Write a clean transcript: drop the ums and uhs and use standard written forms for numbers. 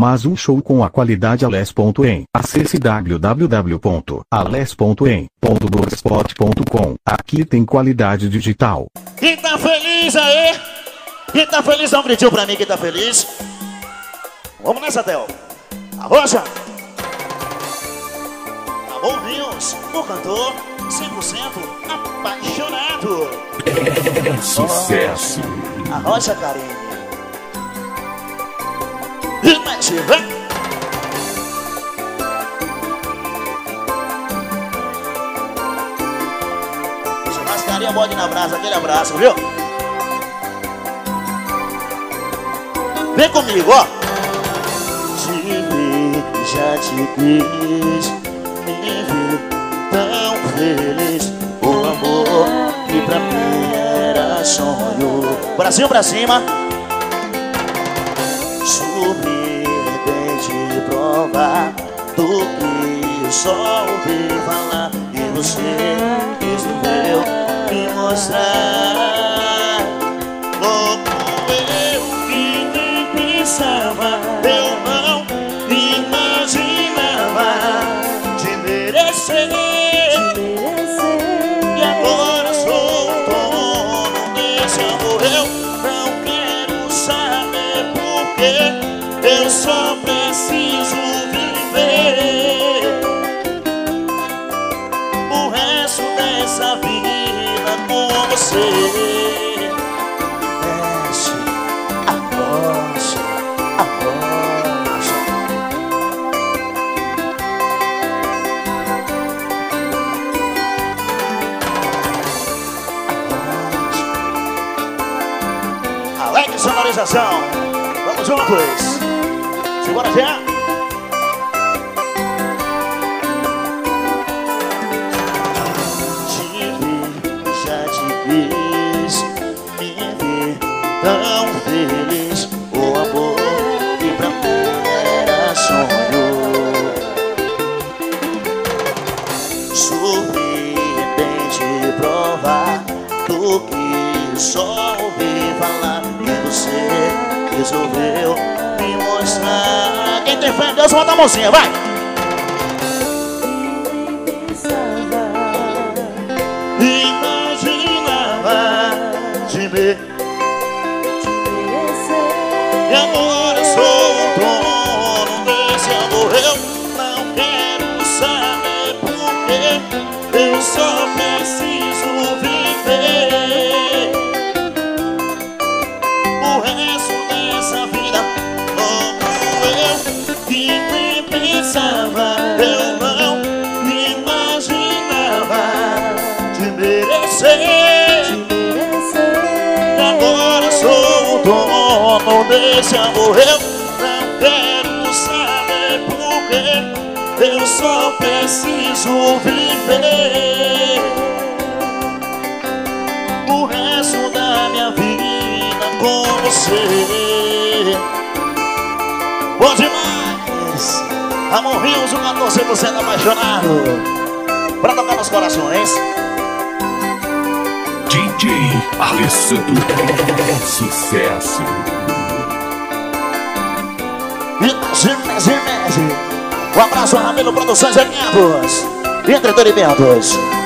mas um show com a qualidade ales.em. Acesse www.ales.em.blogspot.com. Aqui tem qualidade digital. Quem tá feliz aí? Quem tá feliz, dá um gritinho pra mim, quem tá feliz. Vamos nessa, Theo. A Roja. Amor Rios, o cantor 100% apaixonado. É sucesso. A Roja, Karine. E mexe, vem. Churrascaria Bode na Brasa, aquele abraço, viu? Vem comigo, ó. Te vi, já te quis, me vi tão feliz. O amor que pra mim era sonho. Bracinho pra cima. Surpreendente provar do que eu só ouvi falar. E você resolveu me mostrar. Louco eu que nem pensava, eu não imaginava te merecer. E agora sou o dono desse amor. Eu não quero saber porque eu só preciso viver o resto dessa vida com você. Mexe a rocha, a rocha. Alex Sonorização. Vamos juntos. Segura já. Te vi, já te quis, me vi tão feliz. O amor que pra mim era sonho. Surpreendente provar do que só ouvi falar. E você resolveu me mostrar. Quem tem fé em Deus, bota a mãozinha, vai! Imaginava te ver. E agora sou o dono desse amor. Eu não quero saber porquê. Eu só preciso viver o resto dessa vida como eu. Que nem pensava, eu não imaginava te merecer. E agora sou o dono desse amor. Eu não quero saber porquê. Eu só preciso viver o resto da minha vida com você. Bom demais! Amor Rios, o cantor 100% apaixonado. Pra tocar nos corações. DJ Alessandro. É sucesso. Imagine. Um abraço a Ramiro Produções e Eventos. Entretenimentos.